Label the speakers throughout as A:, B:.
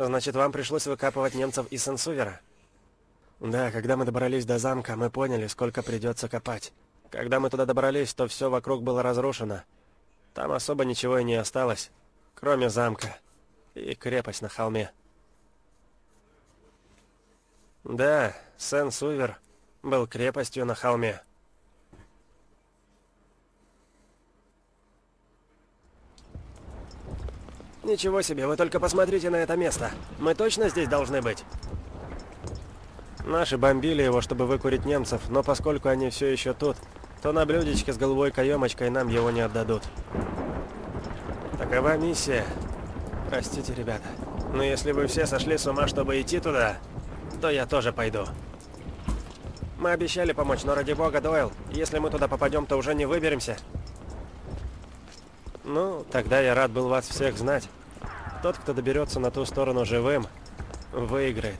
A: Значит, вам пришлось выкапывать немцев из Сен-Сувера? Да, когда мы добрались до замка, мы поняли, сколько придется копать. Когда мы туда добрались, то все вокруг было разрушено. Там особо ничего и не осталось, кроме замка и крепость на холме. Да, Сен-Сувер был крепостью на холме. Ничего себе, вы только посмотрите на это место. Мы точно здесь должны быть? Наши бомбили его, чтобы выкурить немцев, но поскольку они все еще тут, то на блюдечке с голубой каемочкой нам его не отдадут. Такова миссия. Простите, ребята, но если вы все сошли с ума, чтобы идти туда, то я тоже пойду. Мы обещали помочь, но ради бога, Дойл, если мы туда попадем, то уже не выберемся. Ну, тогда я рад был вас всех знать. Тот, кто доберется на ту сторону живым, выиграет.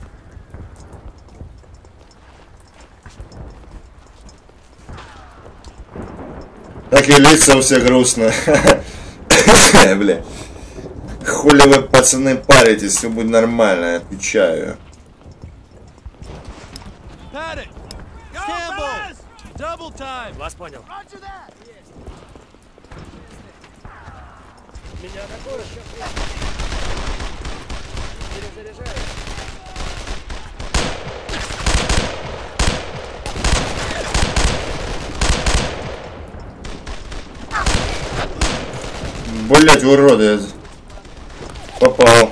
B: Такие лица у всех грустно. Бля. Хули вы, пацаны, паритесь, все будет нормально, отвечаю.
A: Вас понял. Меня атакуют. Перезаряжаю.
B: Блять, уроды. Попал.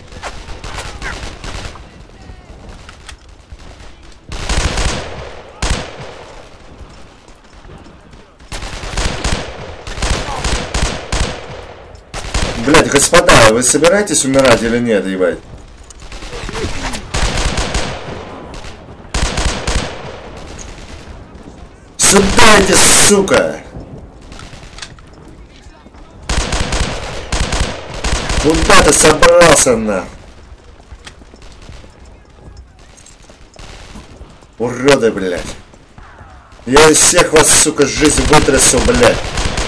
B: Блять, господа, вы собираетесь умирать или нет, ебать? Сюда иди, сука! Куда ты собрался, на? Уроды, блядь. Я из всех вас, сука, жизнь вытрясу, блядь.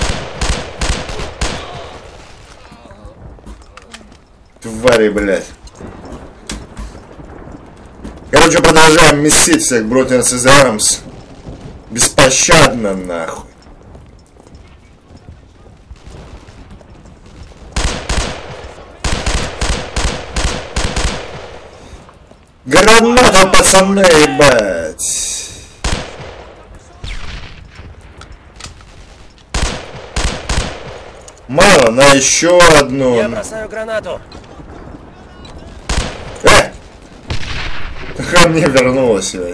B: Твари, блядь. Короче, продолжаем месить всех Brother's Arms. Беспощадно, нахуй. Граната, пацаны, ебать. Мало, на еще одну.
A: Я бросаю гранату.
B: Ко мне вернулась, ебать.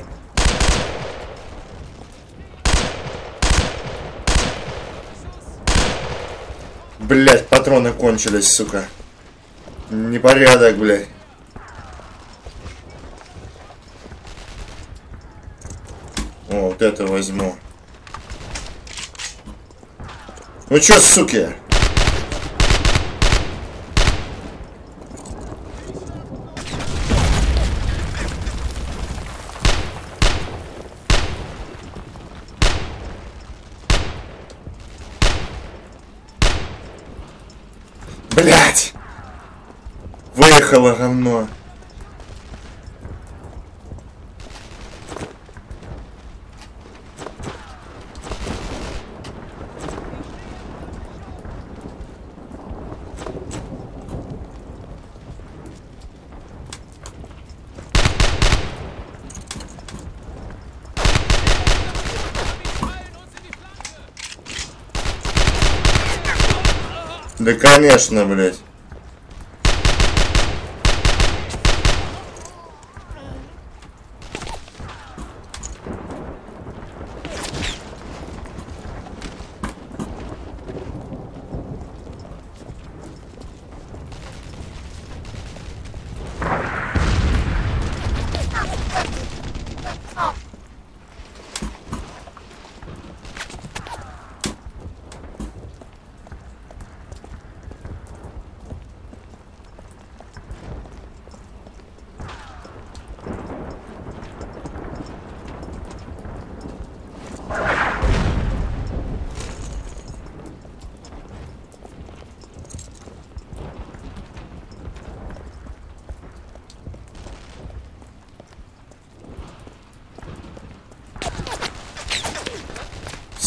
B: Блять, патроны кончились, сука. Непорядок, блядь. О, вот это возьму. Ну чё, суки? Блять! Выехало говно. Да конечно, блядь.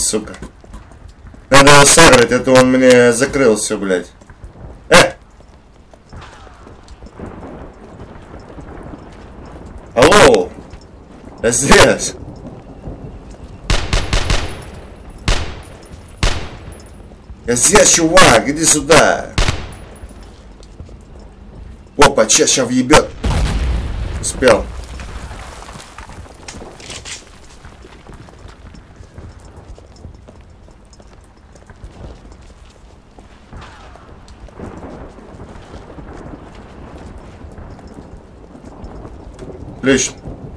B: сука. Надо его сагрить, это он мне закрыл все, блядь. Алло! Я здесь! Я здесь, чувак! Иди сюда! Опа, сейчас въебет! Успел. Отлично.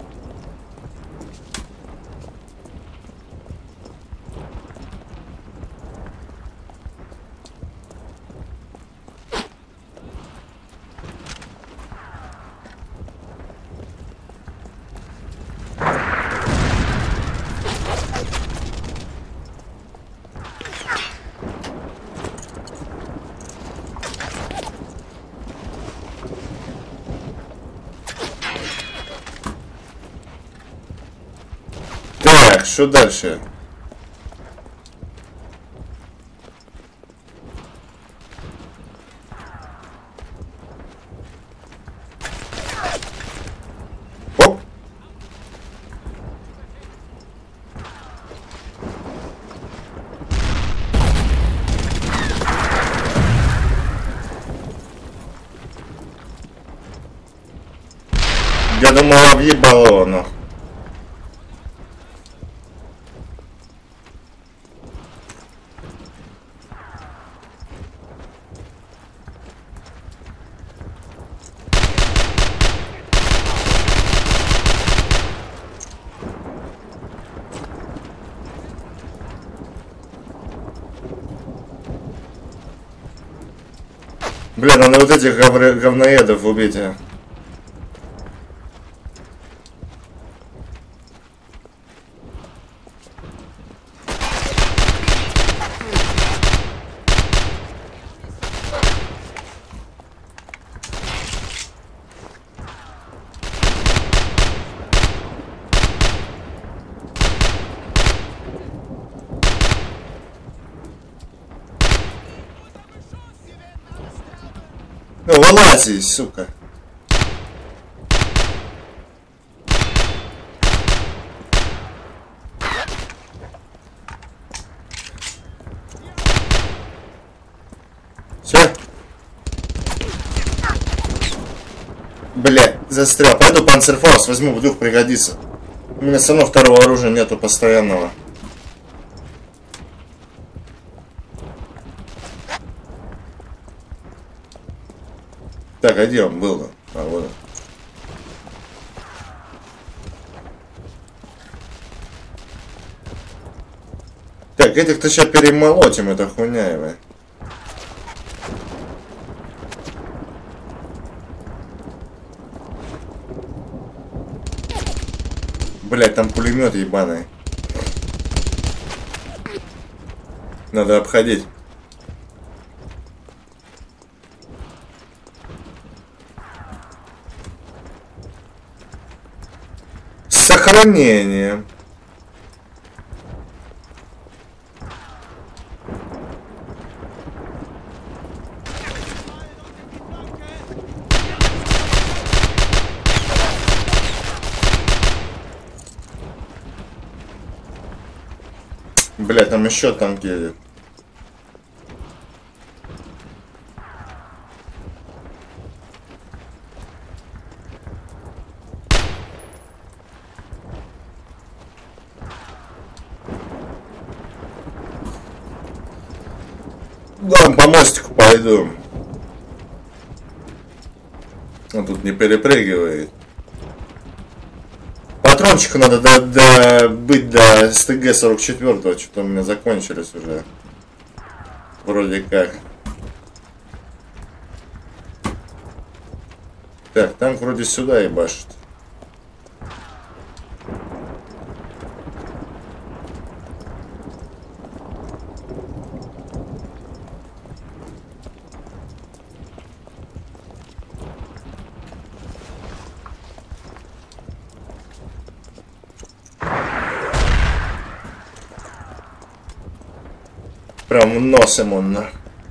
B: Так, что дальше? Оп. Я думал, объебало оно. Бля, надо вот этих говноедов убить, а. Ну, вылази, сука. Все. Бля, застрял. Пойду панцерфаус возьму, вдруг пригодится. У меня все равно второго оружия нету постоянного. Так, а где он был? А, вот он. Так, этих-то сейчас перемолотим, это хуйня его. Блять, там пулемет ебаный. Надо обходить. Сохранение. Блять, там еще танк едет. Ладно, по мостику пойду. Он тут не перепрыгивает. Патрончику надо быть до СТГ-44, что-то у меня закончились уже. Вроде как. Так, танк вроде сюда ебашит. Прям в нос ему на.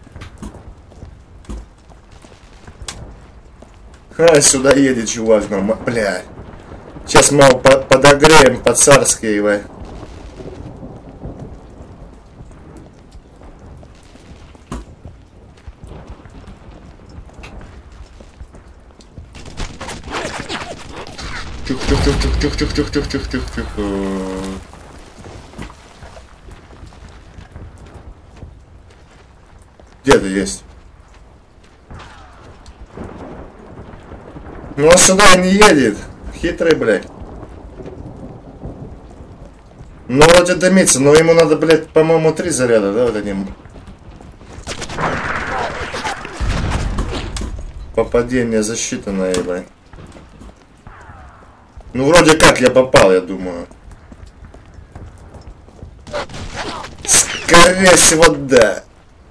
B: А, сюда едет чувак, нормально. Бля. Сейчас мы его подогреем по-царски, его. Тихо. Где ты есть? Ну он сюда не едет. Хитрый, блядь. Ну вроде дымится, но ему надо, блядь, по-моему, 3 заряда, да, вот этим. Попадение засчитанное, ебать. Ну вроде как я попал, я думаю. Скорее всего, да.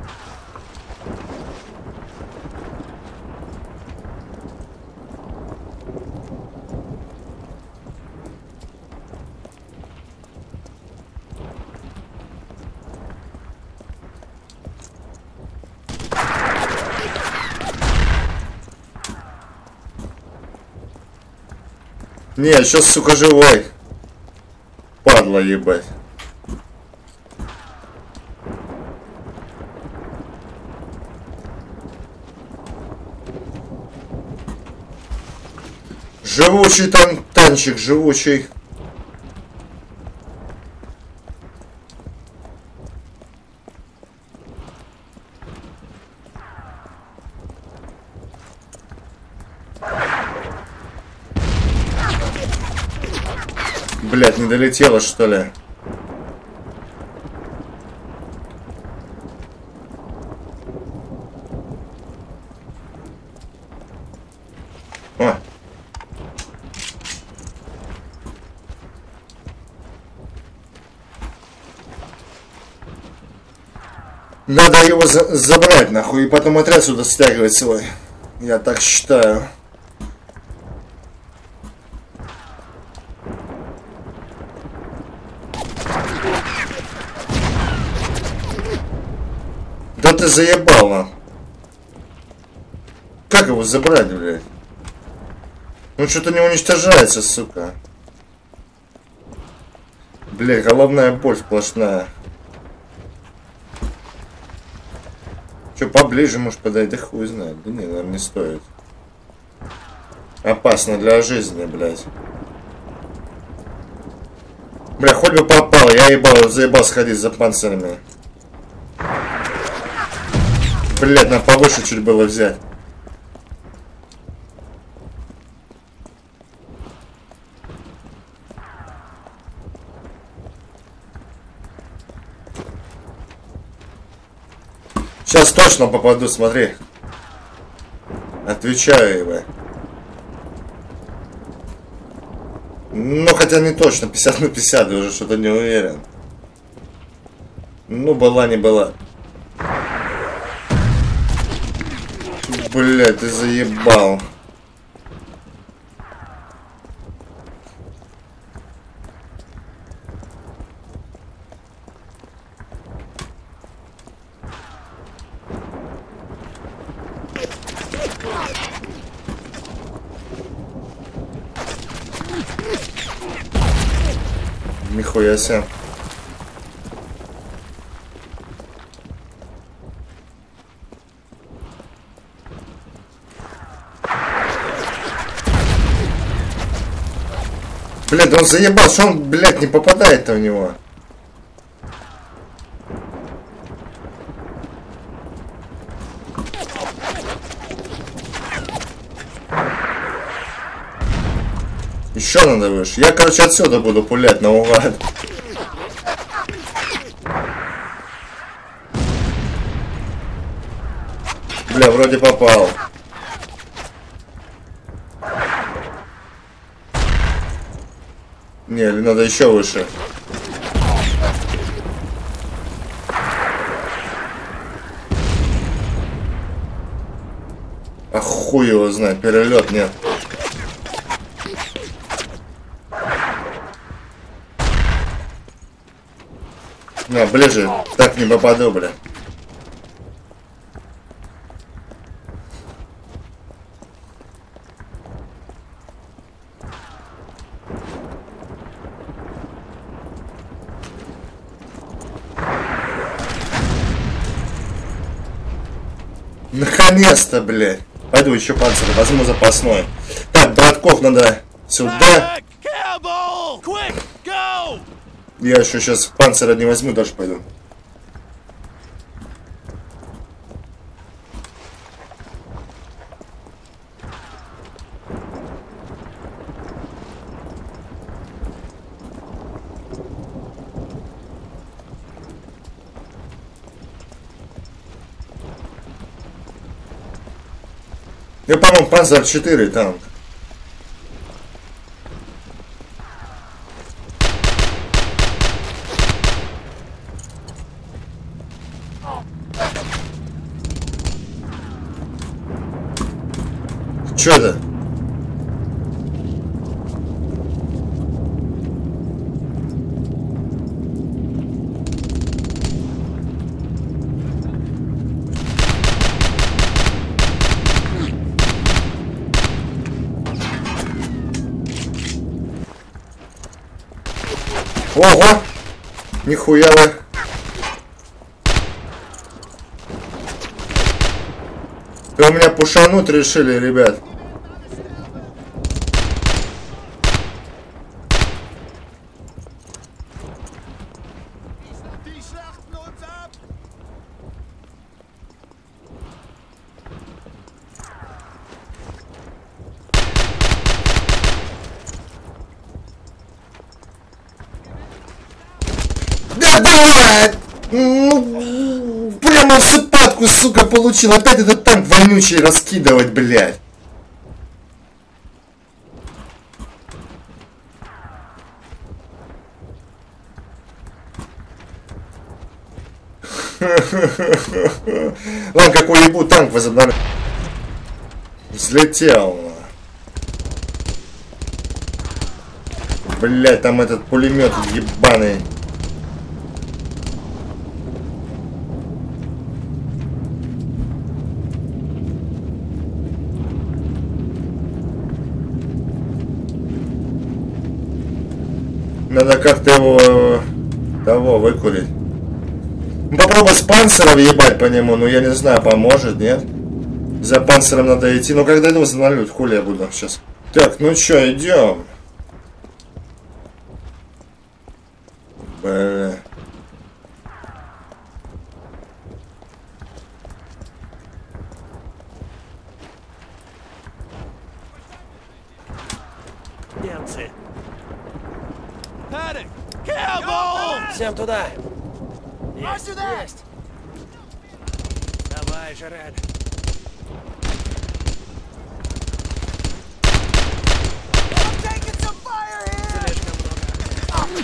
B: Не, сейчас, сука, живой. Падла, ебать. Живучий танчик, живучий. Блять, не долетело, что ли? О. Надо его забрать, нахуй, и потом отряд сюда стягивать свой. Я так считаю. Да ты заебал, нам. Как его забрать, блядь? Ну что-то не уничтожается, сука. Блядь, головная боль сплошная. Че, поближе, может, подойти, да хуй знает. Да не, наверное, не стоит. Опасно для жизни, блядь. Бля, хоть бы попал, я ебал, заебал сходить за панцирями. Блядь, нам повыше чуть было взять. Сейчас точно попаду, смотри. Отвечаю его. Ну, хотя не точно, 50 на 50, я уже что-то не уверен. Ну, была не была. Блядь, ты заебал. Нихуя себе. Блядь, он заебал, что он, блядь, не попадает-то в него. Еще надо выше. Я, короче, отсюда буду пулять наугад. Бля, вроде попал. Не, надо еще выше. А хуй его знает, перелет нет. На, ближе. Так не попаду, бля. Наконец-то, блядь. Пойду еще панцирь, возьму запасной. Так, братков надо сюда. Я еще сейчас панциря не возьму, дальше пойду. Я, по-моему, Панцер 4 танк. Чё это? Ого! Нихуя вы! Вы у меня пушануть решили, ребят. Да, блядь! Ну, прямо в сыпатку, сука, получил. Опять этот танк вонючий раскидывать, блядь. Ладно, какой ебу танк возобновляет. Взлетел. Блядь, там этот пулемет ебаный. Надо как-то его того выкурить. Попробуй с панциром ебать по нему, но я не знаю, поможет, нет? За панциром надо идти. Но когда иду за налют, хули я буду сейчас. Так, ну чё, идем. Бля.
A: Немцы.
C: Всем туда!
A: Есть, есть. Давай, Жеред. Слишком много.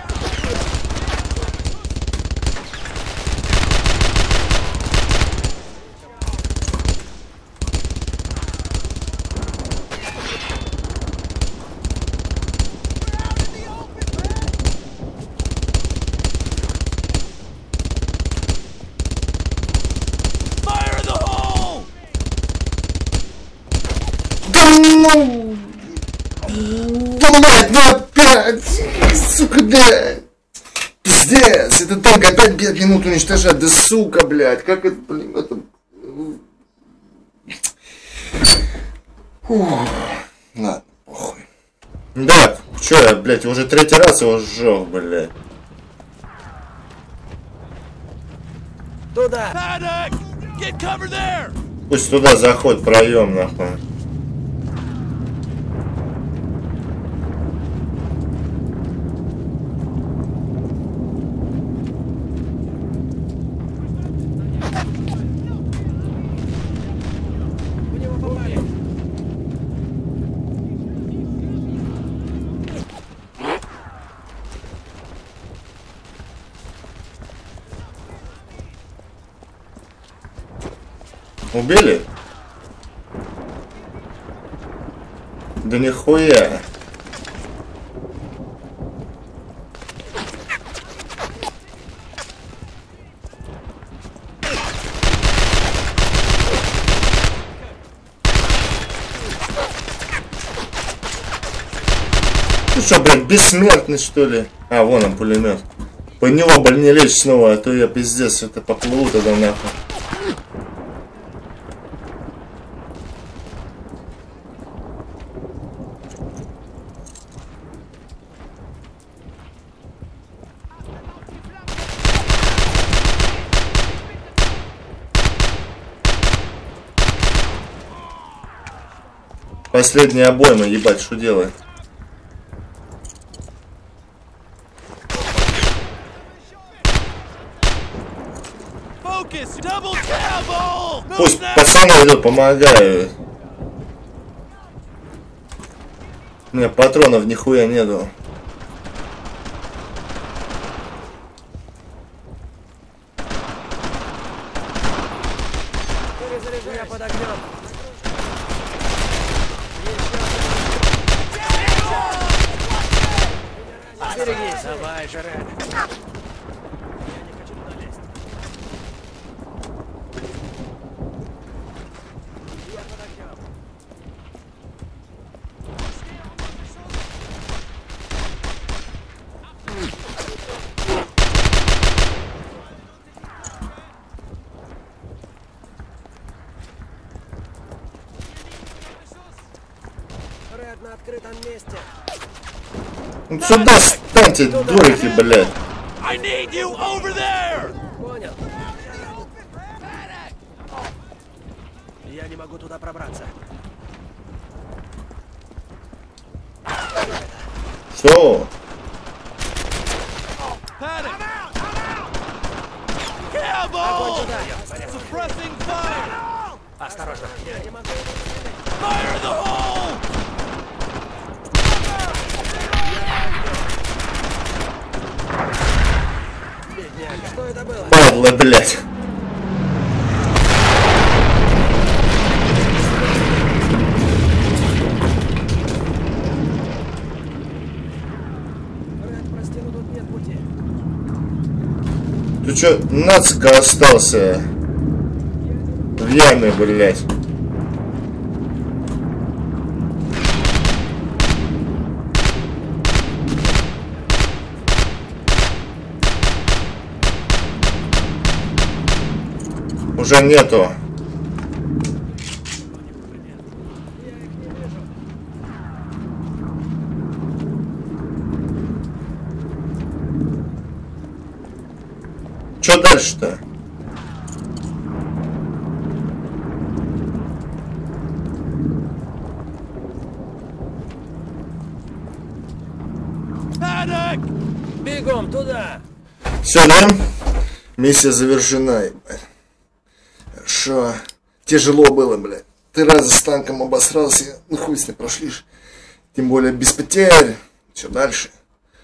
B: Да, блядь, ну опять! Сука, блядь! Пиздец! Этот танк опять 5 минут уничтожает. Да сука, блядь! Как это, блин, это... Фух. Ладно, похуй. Да, чё я, блядь, уже третий раз его сжёг, блядь.
A: Туда!
B: Пусть туда заходит проем, нахуй.
A: В него попали.
B: Убили? Да нихуя. Ты что, блядь, бессмертный, что ли? А, вон он, пулемет. По него, блин, не лечь снова, а то я пиздец, это поплыву тогда нахуй. Последняя обойма, ебать, что делает? Пусть пацаны идут, помогаю. У меня патронов нихуя нету.
A: Перезаряжу, я под огнем. Берегись, давай, Жерен. Ред на открытом месте.
B: Ну сюда станьте, дурики, блядь.
C: I need you over there!
A: Понял. Я не могу туда пробраться.
B: Что?
C: Panic!
A: Огонь
C: Campbell!
A: сюда.
C: Suppressing fire!
A: Осторожно. Я не могу.
C: Fire in the hole!
A: Бедняга. Что это было?
B: Падла, блядь.
A: Ред, прости, но тут нет пути.
B: Ты чё, нацика остался? В яме, блядь. Уже нету. Что дальше-то?
C: Panic!
A: Бегом туда!
B: Все, да? Миссия завершена, ебать. Хорошо. Тяжело было, блядь. 3 раза с танком обосрался. Ну хуй с ним прошли ж. Тем более без потерь. Все дальше.